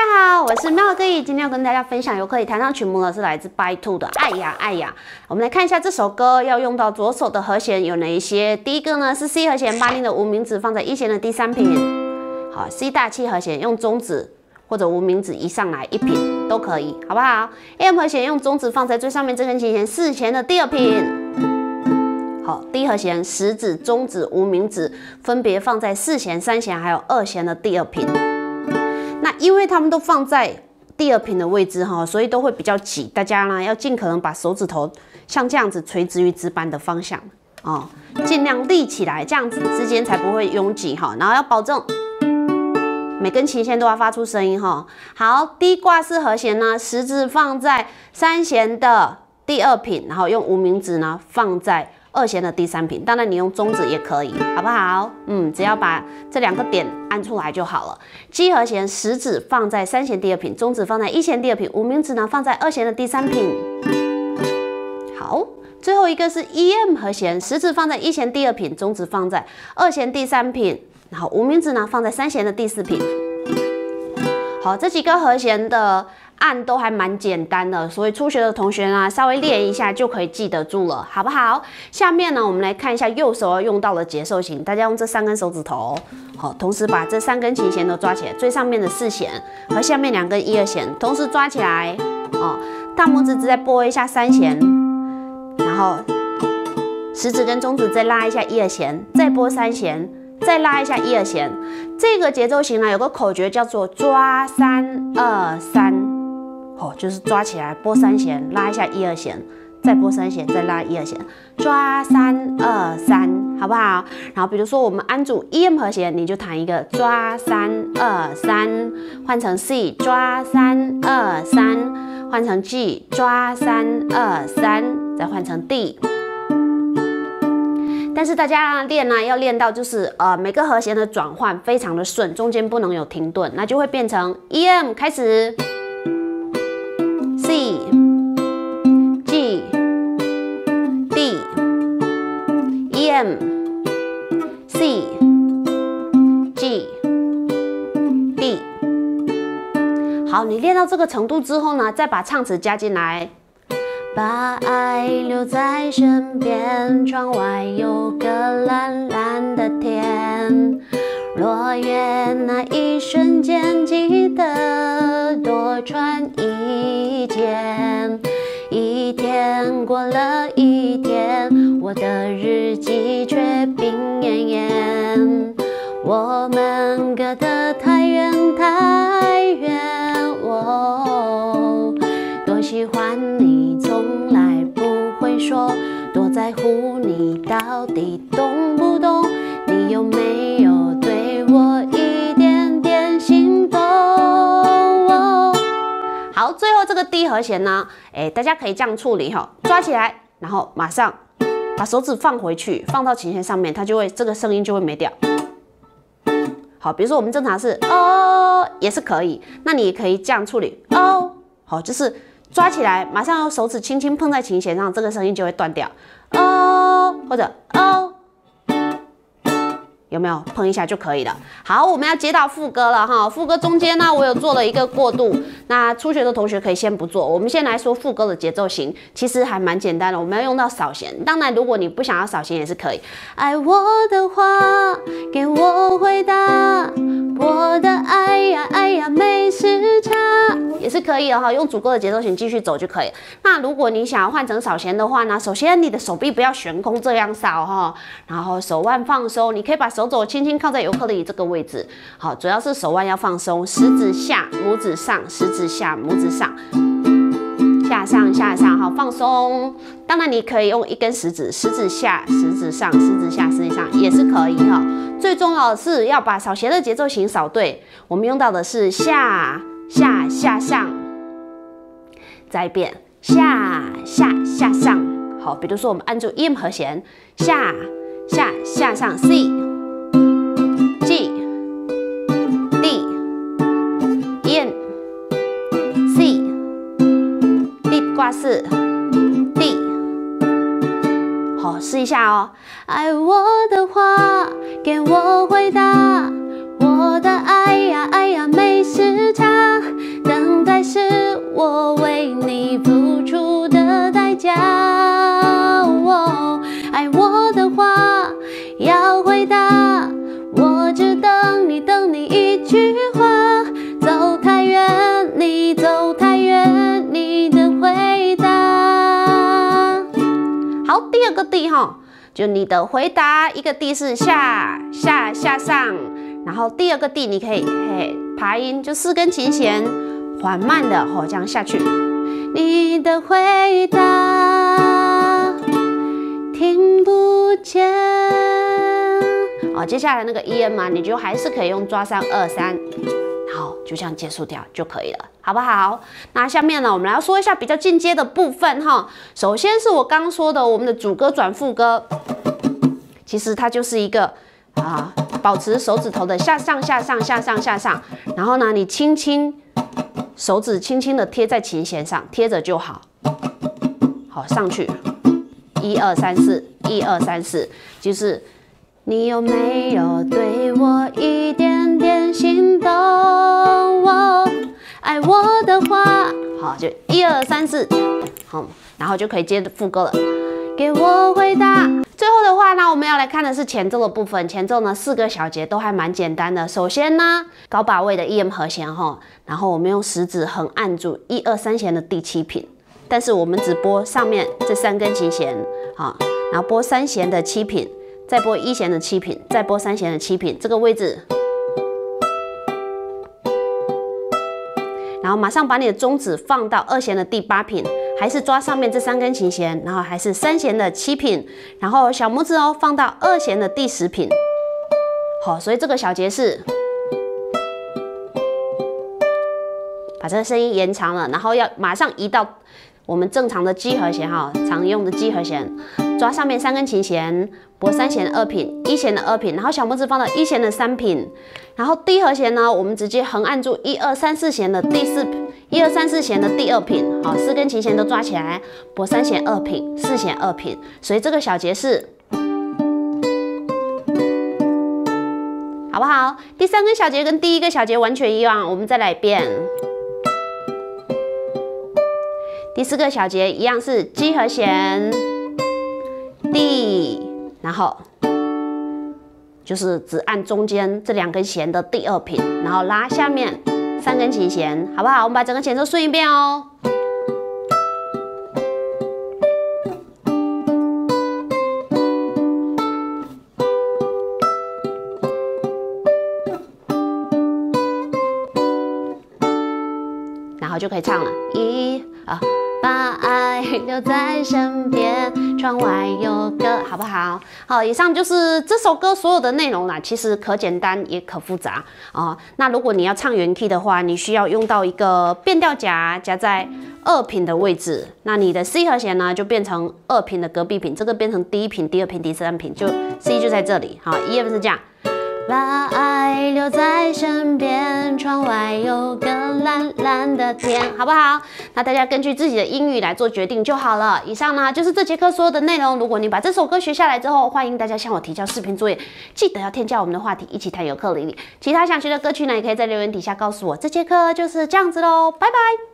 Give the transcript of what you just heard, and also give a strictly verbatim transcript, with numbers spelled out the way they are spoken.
家好，我是 Melody， 今天要跟大家分享尤克里弹唱曲目呢，是来自 By Two 的《爱呀爱呀》。我们来看一下这首歌要用到左手的和弦有哪一些。第一个呢是 C 和弦，八令的无名指放在一弦的第三品。好 ，C 大七和弦用中指或者无名指移上来一品都可以，好不好 ？M 和弦用中指放在最上面这根琴弦四弦的第二品。好 ，D 和弦食指、中指、无名指分别放在四弦、三弦还有二弦的第二品。那因为它们都放在第二品的位置哈，所以都会比较挤。大家呢要尽可能把手指头像这样子垂直于指板的方向哦，尽量立起来，这样子之间才不会拥挤哈。然后要保证每根琴弦都要发出声音哈。好 ，D 挂式和弦呢，食指放在三弦的第二品，然后用无名指呢放在二弦的第三品，当然你用中指也可以，好不好？嗯，只要把这两个点按出来就好了。G 和弦，食指放在三弦第二品，中指放在一弦第二品，无名指呢放在二弦的第三品。好，最后一个是 E M 和弦，食指放在一弦第二品，中指放在二弦第三品，然后无名指呢放在三弦的第四品。好，这几个和弦的按都还蛮简单的，所以初学的同学呢，稍微练一下就可以记得住了，好不好？下面呢，我们来看一下右手要用到的节奏型，大家用这三根手指头，好，同时把这三根琴弦都抓起来，最上面的四弦和下面两根一二弦同时抓起来，哦，大拇指再拨一下三弦，然后食指跟中指再拉一下一二弦，再拨三弦。再拉一下一二弦，这个节奏型呢有个口诀叫做抓三二三，哦，就是抓起来拨三弦，拉一下一二弦，再拨三弦，再拉一二弦，抓三二三，好不好？然后比如说我们按住 E M 和弦，你就弹一个抓三二三，换成 C 抓三二三，换成 G 抓三二三，再换成 D。但是大家练呢、啊，要练到就是呃每个和弦的转换非常的顺，中间不能有停顿，那就会变成 E M 开始 ，C G D E M C G D。好，你练到这个程度之后呢，再把唱词加进来。把爱留在身边，窗外有个蓝蓝的天。落叶那一瞬间，记得多穿一件。一天过了一天，我的日记却冰炎炎。我们隔得太远太远，我多喜欢你，从来不会说，多在乎你到底懂不懂，你有没有对我一点点心动？好，最后这个 D 和弦呢，哎，大家可以这样处理哈，抓起来，然后马上把手指放回去，放到琴弦上面，它就会这个声音就会没掉。好，比如说我们正常是哦，也是可以，那你也可以这样处理哦，好，就是抓起来，马上用手指轻轻碰在琴弦上，这个声音就会断掉。哦，或者哦，有没有碰一下就可以了？好，我们要接到副歌了哈。副歌中间呢，我有做了一个过渡。那初学的同学可以先不做，我们先来说副歌的节奏型，其实还蛮简单的。我们要用到扫弦，当然如果你不想要扫弦也是可以。爱我的话，给我回答，我的爱呀爱呀没时差，也是可以的哈。用主歌的节奏型继续走就可以。那如果你想要换成扫弦的话呢，首先你的手臂不要悬空这样扫哈，然后手腕放松，你可以把手肘轻轻靠在尤克里里这个位置。好，主要是手腕要放松，食指下，拇指上，食指下，拇指上，下上下上，好，放松。当然你可以用一根食指，食指下，食指上，食指下，食指上也是可以哈。最重要的是要把扫弦的节奏型扫对。我们用到的是下下下上，再一遍下下下上。好，比如说我们按住 E M 和弦，下下下上 C G D E M C D 挂式 D。好，试一下哦。爱我的话，给我回答，我的爱呀爱呀没时差， 就你的回答，一个 D 是下下下上，然后第二个 D 你可以嘿爬音，就四根琴弦缓慢的吼这样下去。你的回答听不见。哦，接下来那个 E M 啊，你就还是可以用抓三二三。好，就这样结束掉就可以了，好不好？那下面呢，我们来说一下比较进阶的部分哈。首先是我刚刚说的我们的主歌转副歌，其实它就是一个啊，保持手指头的下上下上下上下上，然后呢，你轻轻手指轻轻的贴在琴弦上，贴着就好。好，上去，一二三四，一二三四，就是。你有没有对我一点点心动？哦，爱我的话，好，就一二三四，好，然后就可以接着副歌了。给我回答。最后的话呢，我们要来看的是前奏的部分。前奏呢，四个小节都还蛮简单的。首先呢，高把位的 E M 和弦哈，然后我们用食指横按住一二三弦的第七品，但是我们只拨上面这三根琴弦，好，然后拨三弦的七品。再拨一弦的七品，再拨三弦的七品，这个位置，然后马上把你的中指放到二弦的第八品，还是抓上面这三根琴弦，然后还是三弦的七品，然后小拇指哦放到二弦的第十品。好，所以这个小节是把这个声音延长了，然后要马上移到我们正常的 G 和弦哈，常用的 G 和弦。抓上面三根琴弦，拨三弦的二品，一弦的二品，然后小拇指放到一弦的三品，然后 D 和弦呢，我们直接横按住一二三四弦的第四，一二三四弦的第二品，好，四根琴弦都抓起来，拨三弦二品，四弦二品，所以这个小节是，好不好？第三根小节跟第一个小节完全一样，我们再来一遍。第四个小节一样是 G 和弦。D， 然后就是只按中间这两根弦的第二品，然后拉下面三根琴弦，好不好？我们把整个前奏顺一遍哦。然后就可以唱了，一啊。把爱留在身边，窗外有个，好不好？好，以上就是这首歌所有的内容啦。其实可简单也可复杂啊、呃。那如果你要唱原 key 的话，你需要用到一个变调夹夹在二品的位置。那你的 C 和弦呢，就变成二品的隔壁品，这个变成第一品、第二品、第三品，就 C 就在这里。好 ，E F 是这样。把爱留在身边，窗外有个蓝蓝的天，好不好？那大家根据自己的音域来做决定就好了。以上呢就是这节课所有的内容。如果你把这首歌学下来之后，欢迎大家向我提交视频作业，记得要添加我们的话题，一起谈尤克里里。其他想学的歌曲呢，也可以在留言底下告诉我。这节课就是这样子喽，拜拜。